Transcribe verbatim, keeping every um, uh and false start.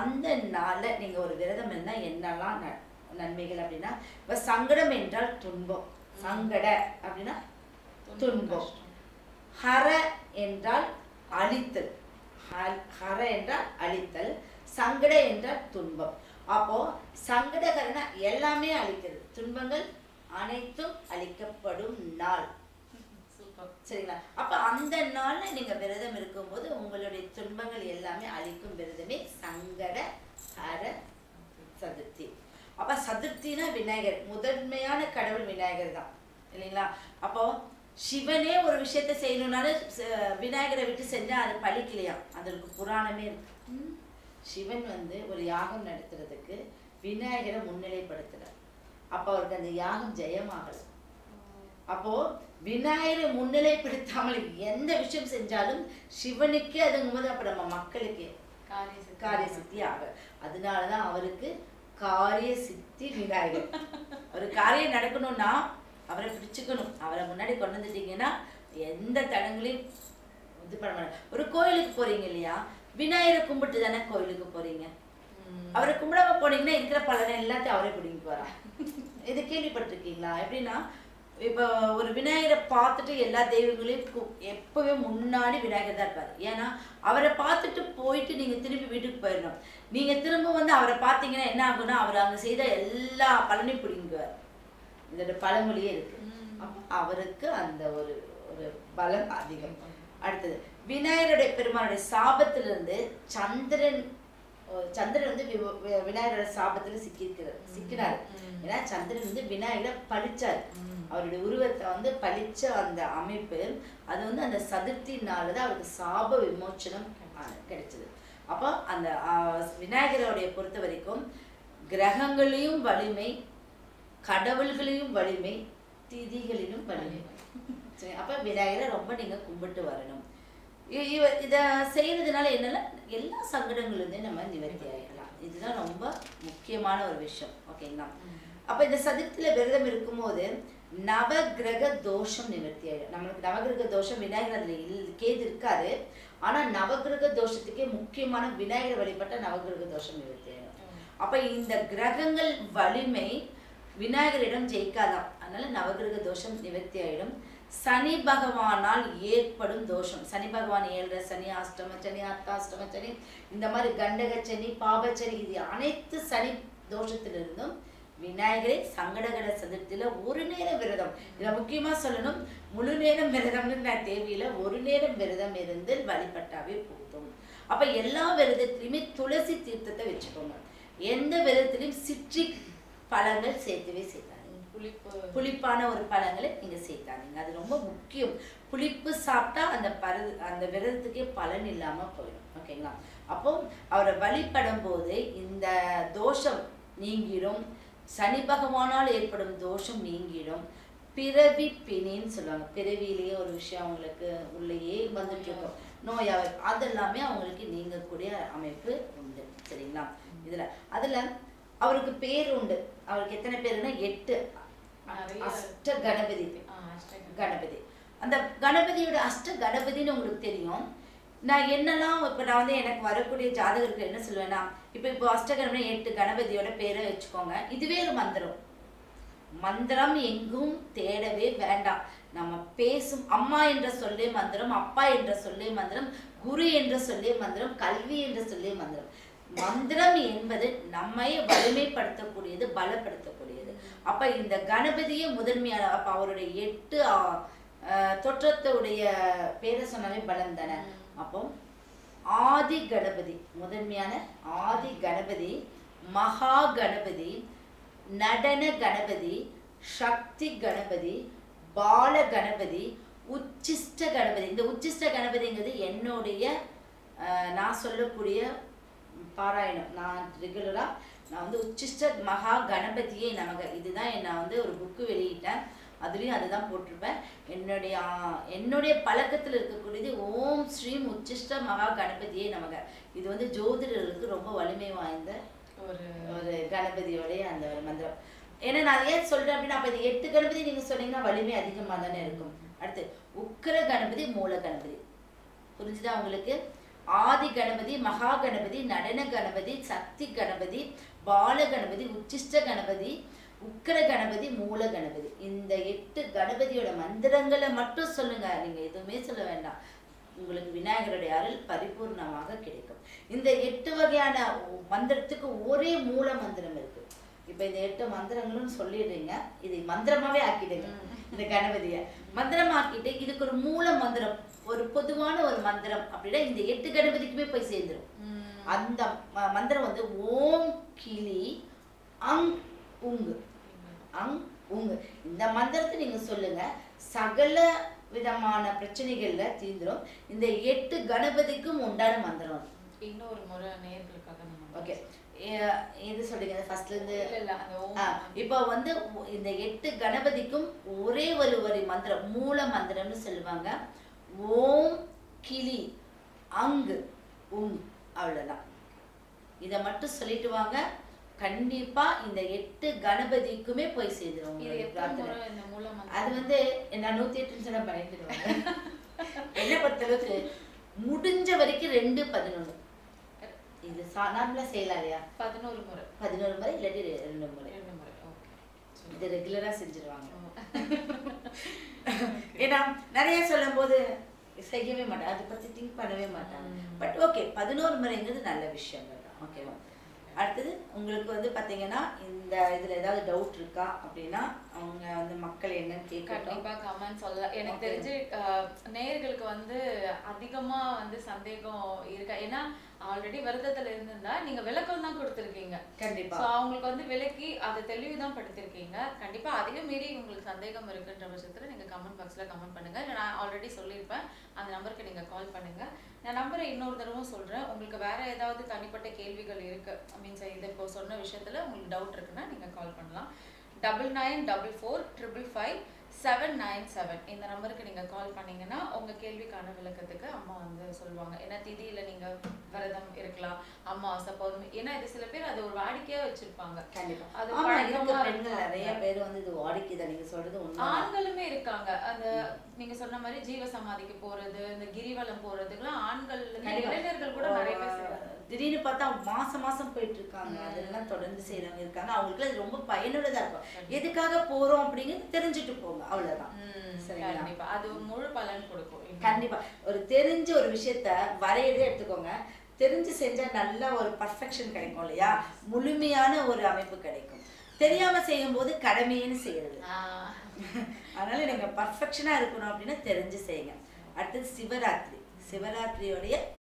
அந்த நாள்ல நீங்க ஒரு விரதம் இருந்தா என்னெல்லாம் நன்மைகள் அப்படின்னா, இப்ப சங்கடம் என்றால் துன்பம், சங்கட அப்படின்னா துன்பம், ஹர என்றால் அழித்தல், ஹர என்றால் அழித்தல், சங்கட என்றால் துன்பம். அப்போ சங்கடகரன எல்லாமே அழிக்கிறது, துன்பங்கள் அனைத்தும் அழிக்கப்படும் நாள். சரிங்களா? அப்ப அந்த நாள்ல நீங்க விரதம் இருக்கும்போது உங்களுடைய துன்பங்கள் எல்லாமே அழிக்கும் விரதமே சங்கட ஹர சதுர்த்தி. அப்ப சதுர்த்தினா விநாயகர், முதன்மையான கடவுள் விநாயகர் தான் இல்லைங்களா? அப்போ சிவனே ஒரு விஷயத்த செய்யணும்னாலும் விநாயகரை விட்டு செஞ்சா அது பழிக்கலையா, அதற்கு புராணமே இருக்கு. சிவன் வந்து ஒரு யாகம் நடத்துறதுக்கு விநாயகரை முன்னிலைப்படுத்துறார். அப்ப அவருக்கு அந்த யாகம் ஜெயமாகல. அப்போ விநாயகரை முன்னிலைப்படுத்தாமல் எந்த விஷயம் செஞ்சாலும் சிவனுக்கே அதுங்கும்போது அப்ப நம்ம மக்களுக்கு காரிய சித்தி ஆக. அதனாலதான் அவருக்கு காரிய சித்தி விநாயகர். ஒரு காரியம் நடக்கணும்னா அவரை பிடிச்சுக்கணும், அவரை முன்னாடி கொண்டு வந்துட்டீங்கன்னா எந்த தடங்களையும் இது பண்ண மாட்டாங்க. ஒரு கோயிலுக்கு போறீங்க இல்லையா, விநாயகரை கும்பிட்டு தானே கோயிலுக்கு போறீங்க. அவரை கும்பிடாம போனீங்கன்னா இருக்கிற பலனை எல்லாத்தையும் அவரே பிடிங்கிட்டு வரா. இது கேள்விப்பட்டிருக்கீங்களா? எப்படின்னா இப்போ ஒரு விநாயகரை பார்த்துட்டு எல்லா தெய்வங்களையும் எப்பவே முன்னாடி விநாயகர் தான் இருப்பாரு. ஏன்னா அவரை பார்த்துட்டு போயிட்டு நீங்க திரும்பி வீட்டுக்கு போயிடணும். நீங்க திரும்ப வந்து அவரை பார்த்தீங்கன்னா என்ன ஆகும்னா அவர் அங்க செய்த எல்லா பலனையும் பிடிங்குவார். இதோட பழமொழியே இருக்கு. அப்ப அவருக்கு அந்த ஒரு ஒரு பலம் அதிகம். அடுத்தது விநாயகருடைய பெருமானுடைய சாபத்திலிருந்து சந்திரன் சந்திரன் வந்து விநாயகரோட சாபத்துல சிக்கிருக்கிறார் சிக்கினார். ஏன்னா சந்திரன் வந்து விநாயகரை பழிச்சார். அவருடைய உருவத்தை வந்து பழிச்ச அந்த அமைப்பு அது வந்து அந்த சதுர்த்தி நாள்தான் அவருக்கு சாப விமோச்சனம் கிடைச்சது. அப்போ அந்த விநாயகருடைய பொறுத்த வரைக்கும் கிரகங்களையும் வலிமை, கடவுள்களையும் வலிமை, திதிகளிலும் வலிமை. சரி, அப்ப விநாயகரை ரொம்ப நீங்க கும்பிட்டு வரணும். இவ இத செய்யறதுனால என்னன்னா எல்லா சங்கடங்களிலிருந்தே நம்ம நிவர்த்தி ஆகிடலாம். இதுதான் ரொம்ப முக்கியமான ஒரு விஷயம். ஓகேங்களா? அப்ப இந்த சதுர்த்தியில விரதம் இருக்கும்போது நவகிரக தோஷம் நிவர்த்தி ஆயிடும். நம்மளுக்கு நவகிரக தோஷம் விநாயகர் அதுல கேது இருக்காரு. ஆனா நவகிரக தோஷத்துக்கே முக்கியமான விநாயகர் வழிபட்ட நவகிரக தோஷம் நிவர்த்தி ஆயிடும். அப்ப இந்த கிரகங்கள் வலிமை விநாயகரிடம் ஜெயிக்காதான். அதனால நவகிரக தோஷம் நிவர்த்தி ஆயிடும். சனி பகவானால் ஏற்படும் தோஷம், சனி பகவான் ஏழரை சனி, அஷ்டம சனி, அர்த்தாஷ்டம சனி, இந்த மாதிரி கண்டக சனி, பாபச்சனி, இது அனைத்து சனி தோஷத்திலிருந்தும் விநாயகரை சங்கடகர சதுர்த்தியில ஒரு நேரம் விரதம், இதை முக்கியமா சொல்லணும், முழு நேரம் விரதம்னு நான் தேவையில்லை, ஒரு நேரம் விரதம் இருந்து வழிபட்டாவே போதும். அப்ப எல்லா விரதத்திலையுமே துளசி தீர்த்தத்தை வச்சுக்கோங்க. எந்த விரதத்திலையும் சிட்ரிக் பழங்கள் சேர்த்துவே சேர்த்தாங்க. புளிப்பு புளிப்பான ஒரு பழங்களை நீங்க சேர்த்தாதீங்க. அது ரொம்ப முக்கியம். புளிப்பு சாப்பிட்டா அந்த பர அந்த விரதத்துக்கே பலன் இல்லாம போயிடும். ஓகேங்களா? அப்போ அவரை வழிபடும் போது இந்த தோஷம் நீங்கிடும். சனி பகவானால் ஏற்படும் தோஷம் நீங்கிடும். பிறவி பிணின்னு சொல்லுவாங்க. பிறவியிலேயே ஒரு விஷயம் அவங்களுக்கு உள்ளேயே வந்துட்டு இருக்கும், நோயாவை, அதெல்லாமே அவங்களுக்கு நீங்கக்கூடிய அமைப்பு உண்டு. சரிங்களா? இதுல அதுல அவருக்கு பேர் உண்டு. அவருக்கு எத்தனை பேருன்னா எட்டு, அஷ்ட கணபதி. கணபதி அந்த கணபதியோட அஷ்ட கணபதினு உங்களுக்கு தெரியும். நான் என்னெல்லாம் இப்போ நான் வந்து எனக்கு வரக்கூடிய ஜாதகருக்கு என்ன சொல்லுவேன்னா, இப்போ இப்போ அஷ்டகணபதி எட்டு கணபதியோட பேரை வச்சுக்கோங்க. இதுவே ஒரு மந்திரம். மந்திரம் எங்கும் தேடவே வேண்டாம். நம்ம பேசும் அம்மா என்ற சொல்லே மந்திரம், அப்பா என்ற சொல்லே மந்திரம், குரு என்ற சொல்லே மந்திரம், கல்வி என்ற சொல்லே மந்திரம். மந்திரம் என்பது நம்மை வலிமைப்படுத்தக்கூடியது, பலப்படுத்தக்கூடியது. அப்ப இந்த கணபதியே முதன்மையான, அப்ப அவருடைய எட்டு தோற்றத்துடைய பேரை சொன்னாலே பலம் தானே. அப்போ ஆதி கணபதி முதன்மையான ஆதி கணபதி, மகா கணபதி, நடன கணபதி, சக்தி கணபதி, பால கணபதி, உச்சிஷ்ட கணபதி. இந்த உச்சிஷ்ட கணபதிங்கிறது என்னுடைய நான் சொல்லக்கூடிய பாராயணம். நான் ரெகுலரா நான் வந்து உச்சிஷ்ட மகா கணபதியே நமக, இதுதான் நான் வந்து ஒரு புக்கு வெளியிட்டேன், அதுலேயும் அதுதான் போட்டிருப்பேன். என்னுடைய என்னுடைய பழக்கத்தில் இருக்கக்கூடியது ஓம் ஸ்ரீம் உச்சிஷ்ட மகா கணபதியே நமக. இது வந்து ஜோதிடர்களுக்கு ரொம்ப வலிமை வாய்ந்த ஒரு ஒரு கணபதியோடைய அந்த ஒரு மந்திரம். ஏன்னா நான் ஏன் சொல்றேன் அப்படின்னா, அப்போ இது எட்டு கணபதி நீங்க சொன்னீங்கன்னா வலிமை அதிகமாக தானே இருக்கும். அடுத்து உக்கிர கணபதி, மூல கணபதி. புரிஞ்சுதா உங்களுக்கு? ஆதி கணபதி, மகா கணபதி, நடன கணபதி, சக்தி கணபதி, பால கணபதி, உச்சிஷ்ட கணபதி, உக்கிர கணபதி, மூல கணபதி. இந்த எட்டு கணபதியோட மந்திரங்களை மட்டும் சொல்லுங்க, நீங்க எதுவுமே சொல்ல வேண்டாம். உங்களுக்கு விநாயகருடைய அருள் பரிபூர்ணமாக கிடைக்கும். இந்த எட்டு வகையான மந்திரத்துக்கு ஒரே மூல மந்திரம் இருக்கு. இப்ப இந்த எட்டு மந்திரங்களும் சொல்லிடுறீங்க, இது மந்திரமாவே ஆக்கிடுங்க. இந்த கணபதிய மந்திரமாக்கிட்டு இதுக்கு ஒரு மூல மந்திரம், ஒரு பொதுவான ஒரு மந்திரம் அப்படின்னா இந்த எட்டு கணபதிக்குமே போய் சேர்ந்துடும். அந்த மந்திரம் வந்து ஓம் கிளி அங் உங்கு அங் உங்கு. இந்த மந்திரத்தை நீங்க சொல்லுங்க, சகல விதமான பிரச்சனைகள்ல தீந்துரும். இந்த எட்டு கணபதிக்கும் உண்டான மந்திரம். இன்னொரு முறை நேயர்களுக்காக ஓகே, இது சொல்லுங்க ஃபர்ஸ்ட்ல இருந்து. இப்போ வந்து இந்த எட்டு கணபதிக்கும் ஒரே ஒரு ஒரு மந்திரம், மூல மந்திரம்னு சொல்லுவாங்க. ஓம் கிளி அங்கு உங், அவ்வளவுதான். இதை மட்டும் சொல்லிட்டு வாங்க, கண்டிப்பா இந்த எட்டு கணபதிக்குமே போய் சேர்ந்துரும். அது வந்து நான் நூத்தி எட்டு சொன்ன பயந்துடுவாங்க. என்ன பொறுத்தளவுக்கு முடிஞ்ச வரைக்கும் ரெண்டு பதினொன்னு இது நார்மலா செய்யலாம் இல்லையா? பதினோரு முறை பதினோரு முறை இல்லாட்டி ரெண்டு முறை ரெண்டு முறை இது ரெகுலரா செஞ்சிருவாங்க. ஏன்னா நிறைய சொல்லும் போது செய்யவே மாட்டாங்க, அதை பத்தி திங்க் பண்ணவே மாட்டாங்க. பட் ஓகே, பதினோரு முறைங்கிறது நல்ல விஷயங்கள் தான். ஓகேவா? அடுத்தது உங்களுக்கு வந்து பாத்தீங்கன்னா இந்த இதுல ஏதாவது டவுட் இருக்கா அப்படின்னா அவங்க வந்து மக்கள் என்னன்னு கேட்கட்டும். கண்டிப்பா கமெண்ட் சொல்லலாம். எனக்கு தெரிஞ்சு நேயர்களுக்கு வந்து அதிகமா வந்து சந்தேகம் இருக்கா, ஏன்னா ஆல்ரெடி விரதத்துல இருந்திருந்தா நீங்க விளக்கம் தான் கொடுத்துருக்கீங்க. கண்டிப்பா அவங்களுக்கு வந்து விளக்கி அதை தெளிவுதான் படுத்திருக்கீங்க. கண்டிப்பா அதிகம் மீறி உங்களுக்கு சந்தேகம் இருக்குன்ற பட்சத்துல நீங்க கமெண்ட் பாக்ஸ்ல கமெண்ட் பண்ணுங்க. நான் ஆல்ரெடி சொல்லியிருப்பேன், அந்த நம்பருக்கு நீங்க கால் பண்ணுங்க. நான் நம்பரை இன்னொரு தடவை சொல்றேன். உங்களுக்கு வேற ஏதாவது தனிப்பட்ட கேள்விகள் இருக்கு மீன்ஸ் இது இப்போ சொன்ன விஷயத்துல உங்களுக்கு டவுட் இருக்குன்னா நீங்க கால் பண்ணலாம். Double nine double four triple five seven nine seven இந்த நம்பருக்கு நீங்க கால் பண்ணீங்கன்னா உங்க கேள்விக்கான விளக்கத்துக்கு அம்மா வந்து சொல்லுவாங்க. ஏன்னா திதியில நீங்க விரதம் இருக்கலாம், அமாவாசை பௌர்ணமி, ஏன்னா இது சில பேர் அது ஒரு வாடிக்கையா வச்சிருப்பாங்க. கண்டிப்பா அது நிறைய பேர் வந்து இது வாடிக்கைதான். நீங்க சொல்றது ஆண்களுமே இருக்காங்க. அந்த நீங்க சொன்ன மாதிரி ஜீவ சமாதிக்கு போறது, இந்த கிரிவலம் போறதுக்குலாம் ஆண்கள் இளைஞர்கள் கூட நிறைய பேர் செய்வாங்க. திடீர்னு பார்த்தா மாசம் மாசம் போயிட்டு இருக்காங்க, அதெல்லாம் தொடர்ந்து செய்யறவங்க இருக்காங்க. அவங்களுக்கு அது ரொம்ப பயனுள்ளதா இருக்கும். எதுக்காக போறோம் அப்படிங்கிறது தெரிஞ்சுட்டு போங்க, அவ்வளவுதான். கண்டிப்பா அது முழு பலன் கொடுக்கும். கண்டிப்பா ஒரு தெரிஞ்ச ஒரு விஷயத்த வரையதே எடுத்துக்கோங்க, தெரிஞ்சு செஞ்சா நல்ல ஒரு பர்ஃபெக்ஷன் கிடைக்கும் இல்லையா? முழுமையான ஒரு அமைப்பு கிடைக்கும். தெரியாம செய்யும் போது கடமைன்னு செய்யறது. அதனால நீங்க பர்ஃபெக்ஷனா இருக்கணும் அப்படின்னா தெரிஞ்சு செய்யுங்க. அடுத்தது சிவராத்திரி. சிவராத்திரியோடைய